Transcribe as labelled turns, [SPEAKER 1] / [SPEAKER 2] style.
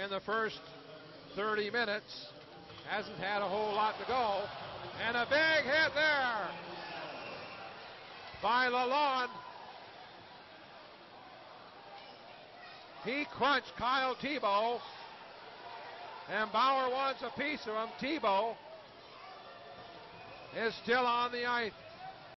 [SPEAKER 1] in the first 30 minutes. Hasn't had a whole lot to go. And a big hit there by Lalonde. He crunched Kyle Tibbo. And Bauer wants a piece of him. Tibbo is still on the ice.